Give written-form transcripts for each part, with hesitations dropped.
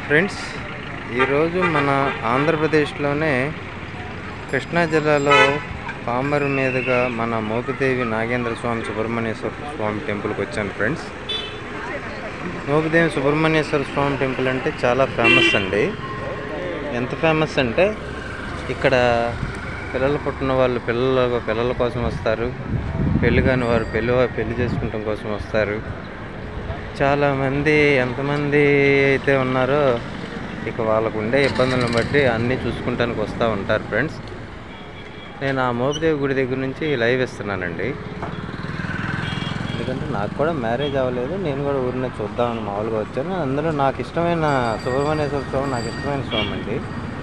Friends, ఈరోజు మన ఆంధ్రప్రదేశ్లోనే కృష్ణా జిల్లాలో పామరు మీదుగా మన మోపిదేవి నాగేంద్ర స్వామి సుబ్రహ్మణ్యేశ్వర స్వామి టెంపుల్కి వచ్చాను ఫ్రెండ్స్. మోపిదేవి సుబ్రహ్మణ్యేశ్వర స్వామి టెంపుల్ అంటే చాలా ఫేమస్ అండి. ఎంత ఫేమస్ అంటే ఇక్కడ పిల్లలు పుట్టిన వాళ్ళు పిల్లల కోసం వస్తారు, పెళ్ళి కాని వారు పెళ్లి చేసుకుంటాం కోసం వస్తారు. చాలామంది ఎంతమంది అయితే ఉన్నారో ఇక వాళ్ళకు ఉండే ఇబ్బందులను బట్టి అన్నీ చూసుకుంటానికి వస్తూ ఉంటారు ఫ్రెండ్స్. నేను ఆ మోపిదేవి గుడి దగ్గర నుంచి లైవ్ ఇస్తున్నానండి. ఎందుకంటే నాకు కూడా మ్యారేజ్ అవ్వలేదు, నేను కూడా ఊరినే చూద్దామని మామూలుగా వచ్చాను. అందులో నాకు ఇష్టమైన సుబ్రహ్మణ్యేశ్వర స్వామి నాకు ఇష్టమైన స్వామి అండి.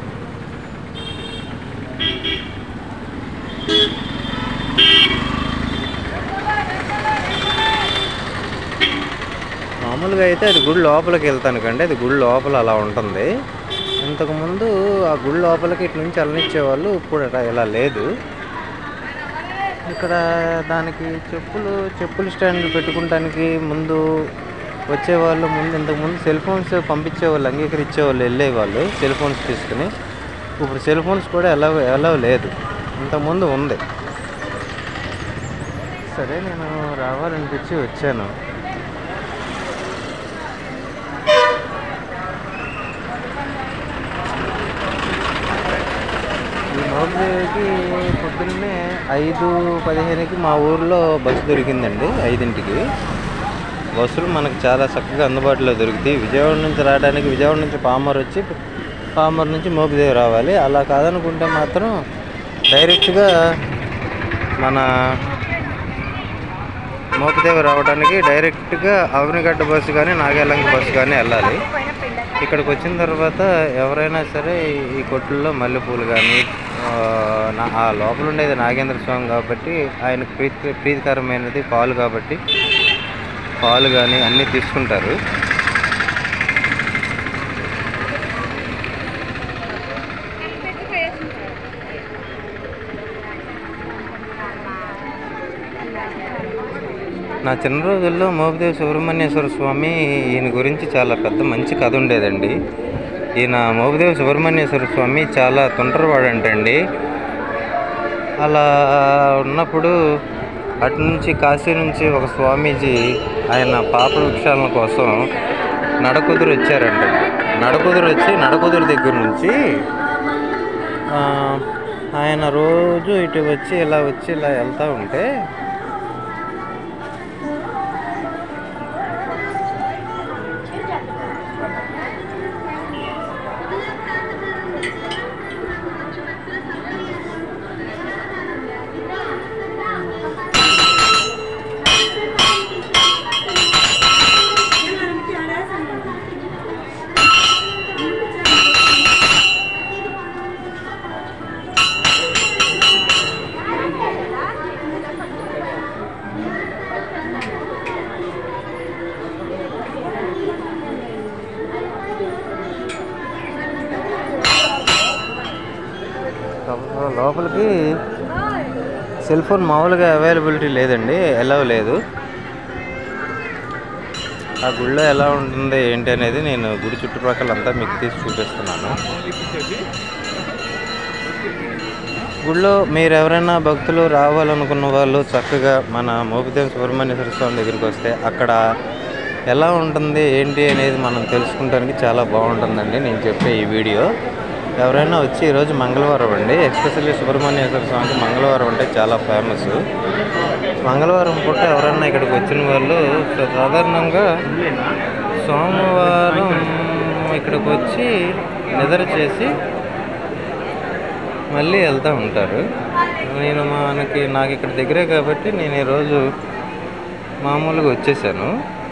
మామూలుగా అయితే అది గుడి లోపలికి వెళ్తాను కండి, అది గుడి లోపల అలా ఉంటుంది. ఇంతకుముందు ఆ గుడి లోపలికి ఇటు నుంచి వెళ్ళనిచ్చేవాళ్ళు, ఇప్పుడు ఇలా లేదు. ఇక్కడ దానికి చెప్పులు స్టాండ్లు పెట్టుకోవడానికి ముందు వచ్చేవాళ్ళు. ఇంతకుముందు సెల్ ఫోన్స్ పంపించేవాళ్ళు, అంగీకరించేవాళ్ళు, వెళ్ళేవాళ్ళు సెల్ ఫోన్స్ తీసుకుని. ఇప్పుడు సెల్ ఫోన్స్ కూడా ఎలా లేదు, ఇంతకుముందు ఉంది. సరే, నేను రావాలనిపించి వచ్చాను. మోపిదేవికి పొద్దున్నే 5:15కి మా ఊర్లో బస్సు దొరికిందండి. 5ంటికి బస్సులు మనకు చాలా చక్కగా అందుబాటులో దొరుకుతాయి. విజయవాడ నుంచి రావడానికి, విజయవాడ నుంచి పామర్ వచ్చి, పామర్ నుంచి మోపిదేవి రావాలి. అలా కాదనుకుంటే మాత్రం డైరెక్ట్గా మన మోపిదేవి రావడానికి డైరెక్ట్గా అవనిగడ్డ బస్సు కానీ నాగేలంక బస్సు కానీ వెళ్ళాలి. ఇక్కడికి వచ్చిన తర్వాత ఎవరైనా సరే ఈ కొట్టుల్లో మల్లెపూలు కానీ, ఆ లోపల ఉండేది నాగేంద్ర స్వామి కాబట్టి ఆయనకు ప్రీతికరమైనది పాలు కాబట్టి పాలు కానీ అన్నీ తీసుకుంటారు. నా చిన్న రోజుల్లో మోపిదేవి సుబ్రహ్మణ్యేశ్వర స్వామి ఈయన గురించి చాలా మంచి కథ ఉండేదండి. ఈయన మోపిదేవి సుబ్రహ్మణ్యేశ్వర స్వామి చాలా తొంటరివాడంటండి. అలా ఉన్నప్పుడు అటు నుంచి కాశీ నుంచి ఒక స్వామీజీ ఆయన పాప వృక్షాల కోసం నడకుదురు వచ్చారంట. నడకుదురు దగ్గర నుంచి ఆయన రోజు ఇటు వచ్చి ఇలా వెళ్తూ ఉంటే లోపలికి సెల్ ఫోన్ మామూలుగా అవైలబిలిటీ లేదండి, ఎలవ్ లేదు. ఆ గుడిలో ఎలా ఉంటుంది ఏంటి అనేది నేను గుడి చుట్టుపక్కల అంతా మీకు తీసి చూపిస్తున్నాను. గుడిలో మీరు ఎవరైనా భక్తులు రావాలనుకున్న వాళ్ళు చక్కగా మన మోపిదేవి సుబ్రహ్మణ్యేశ్వర స్వామి దగ్గరికి వస్తే అక్కడ ఎలా ఉంటుంది ఏంటి అనేది మనం తెలుసుకుంటానికి చాలా బాగుంటుందండి. నేను చెప్పే ఈ వీడియో ఎవరైనా వచ్చి, ఈరోజు మంగళవారం అండి, ఎస్పెషల్లీ సుబ్రహ్మణ్యేశ్వర స్వామికి మంగళవారం అంటే చాలా ఫేమస్. మంగళవారం పూట ఎవరైనా ఇక్కడికి వచ్చిన వాళ్ళు సాధారణంగా సోమవారం ఇక్కడికి వచ్చి నిద్ర చేసి మళ్ళీ వెళ్తూ ఉంటారు. నాకు ఇక్కడ దగ్గరే కాబట్టి నేను ఈరోజు మామూలుగా వచ్చేసాను.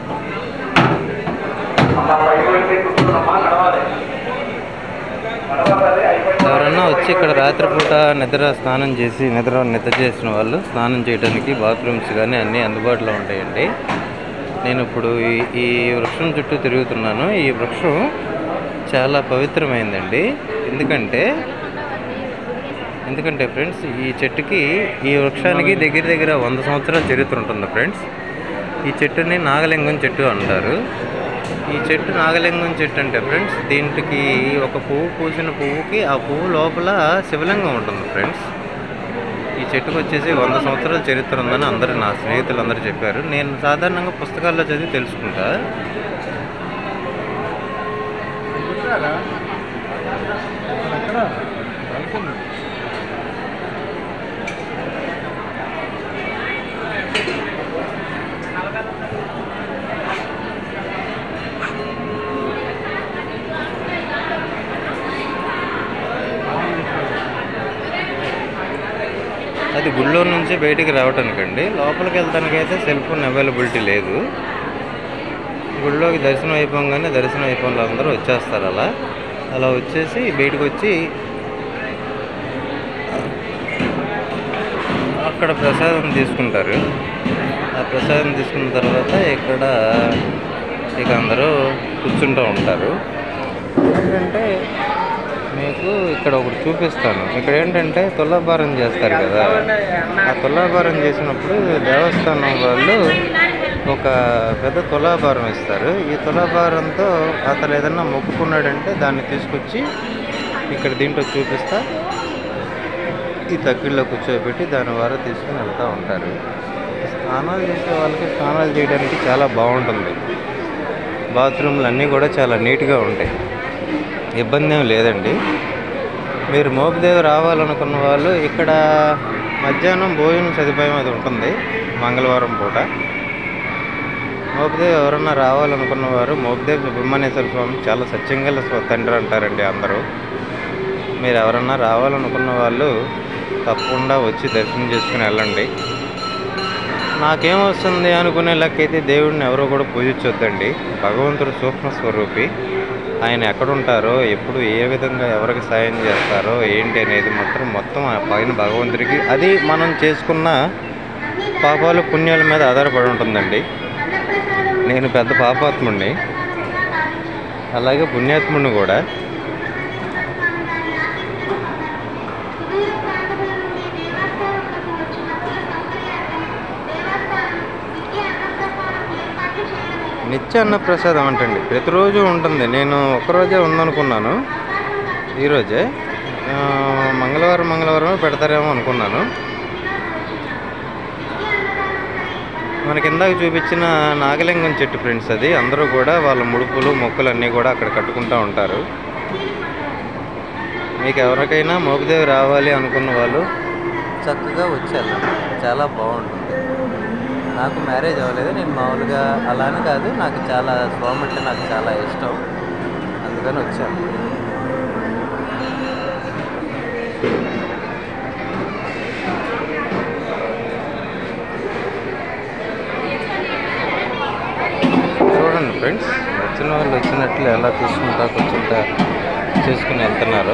ఎవరన్నా వచ్చి ఇక్కడ రాత్రిపూట స్నానం చేసిన వాళ్ళు స్నానం చేయడానికి బాత్రూమ్స్ కానీ అన్నీ అందుబాటులో ఉంటాయండి. నేను ఇప్పుడు ఈ వృక్షం చుట్టూ తిరుగుతున్నాను. ఈ వృక్షం చాలా పవిత్రమైందండి. ఎందుకంటే ఫ్రెండ్స్, ఈ వృక్షానికి దగ్గర 100 సంవత్సరాల చరిత్ర ఉంటుంది ఫ్రెండ్స్. ఈ చెట్టుని నాగలింగం చెట్టు అంటారు. ఈ చెట్టు నాగలింగం చెట్టు అంటే ఫ్రెండ్స్, దీంట్కి ఒక పువ్వు పూసిన పువ్వుకి ఆ పువ్వు లోపల శివలింగం ఉంటుంది ఫ్రెండ్స్. ఈ చెట్టుకు వచ్చేసి 100 సంవత్సరాల చరిత్ర ఉందని అందరూ నా స్నేహితులు అందరూ చెప్పారు. నేను సాధారణంగా పుస్తకాల్లో చదివి తెలుసుకుంటా. అది గుళ్ళో నుంచి బయటికి రావటానికండి. లోపలికి వెళ్తానికైతే సెల్ ఫోన్ అవైలబిలిటీ లేదు. గుళ్ళోకి దర్శనం అయిపోగానే దర్శనం అయిపోయిన అందరూ వచ్చేస్తారు. అలా వచ్చేసి బయటకు వచ్చి అక్కడ ప్రసాదం తీసుకుంటారు. ఆ ప్రసాదం తీసుకున్న తర్వాత ఇక అందరూ కూర్చుంటూ ఉంటారు. ఏంటంటే మీకు ఇక్కడ ఒకటి చూపిస్తాను. ఇక్కడ ఏంటంటే తులాభారం చేస్తారు కదా. ఆ తులాభారం చేసినప్పుడు దేవస్థానం వాళ్ళు ఒక పెద్ద తులాభారం ఇస్తారు. ఈ తులాభారంతో అతను ఏదన్నా మొక్కుకున్నాడంటే దాన్ని తీసుకొచ్చి ఇక్కడ దీంట్లో చూపిస్తా ఈ తగ్గిళ్ళలో కూర్చోబెట్టి దాని ద్వారా తీసుకుని వెళ్తూ ఉంటారు. స్నానాలు చేసే వాళ్ళకి స్నానాలు చేయడానికి చాలా బాగుంటుంది. బాత్రూమ్లు అన్నీ కూడా చాలా నీట్గా ఉంటాయి. ఇబ్బంది ఏం లేదండి. మీరు మోపిదేవి రావాలనుకున్న వాళ్ళు ఇక్కడ మధ్యాహ్నం భోజనం సదుపాయం అది ఉంటుంది మంగళవారం పూట. మోపిదేవి ఎవరన్నా రావాలనుకున్న వారు మోపిదేవి సుబ్రహ్మణ్యేశ్వర స్వామి చాలా సత్యంగల తండ్రి అంటారండి అందరూ. మీరు ఎవరన్నా రావాలనుకున్న వాళ్ళు తప్పకుండా వచ్చి దర్శనం చేసుకుని వెళ్ళండి. నాకేమొస్తుంది అనుకునే లెక్కైతే దేవుడిని ఎవరో కూడా పూజించొద్దండి. భగవంతుడు సూక్ష్మ స్వరూపి. ఆయన ఎక్కడుంటారో, ఎప్పుడు ఏ విధంగా ఎవరికి సాయం చేస్తారో ఏంటి అనేది మొత్తం ఆ పైన భగవంతుడికి, అది మనం చేసుకున్న పాపాలు పుణ్యాల మీద ఆధారపడి ఉంటుందండి. నేను పెద్ద పాపాత్ముడిని, అలాగే పుణ్యాత్ముడిని కూడా. నిత్య అన్న ప్రసాదం అంటండి, ప్రతిరోజు ఉంటుంది. నేను ఒక్కరోజే ఉందనుకున్నాను, ఈరోజే మంగళవారం పెడతారేమో అనుకున్నాను. మనకి ఇందాక చూపించిన నాగలింగం చెట్టు ఫ్రెండ్స్, అది అందరూ కూడా వాళ్ళ ముడుపులు మొక్కులు అన్నీ కూడా అక్కడ కట్టుకుంటూ ఉంటారు. మీకు ఎవరికైనా మోపిదేవి రావాలి అనుకున్న వాళ్ళు చక్కగా వచ్చారు. చాలా బాగుంటుంది. నాకు మ్యారేజ్ అవ్వలేదు. నేను మామూలుగా అలానే కాదు, నాకు చాలా స్వామి అంటే నాకు చాలా ఇష్టం, అందుకని వచ్చాను. చూడండి ఫ్రెండ్స్, వచ్చిన వాళ్ళు వచ్చినట్లు ఎలా కూర్చుంటా చేసుకుని వెళ్తున్నారు.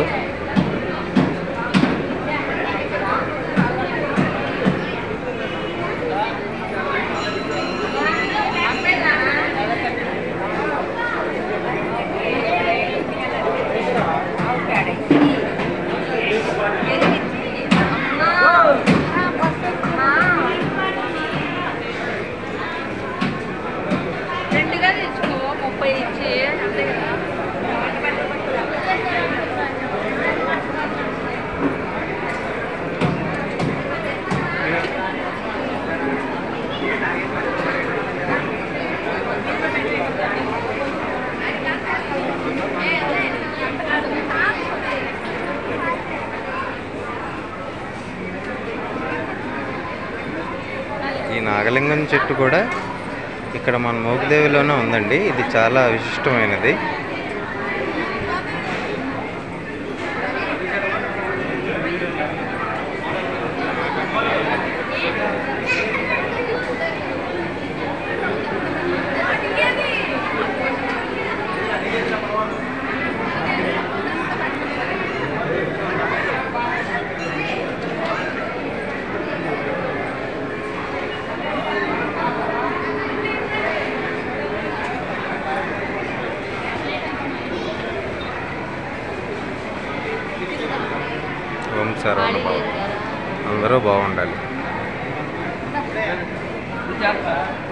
ఈ నాగలింగం చెట్టు కూడా ఇక్కడ మన మోపిదేవిలోనే ఉందండి. ఇది చాలా విశిష్టమైనది. ఓం సర్వణ భవ. అందరూ బాగుండాలి.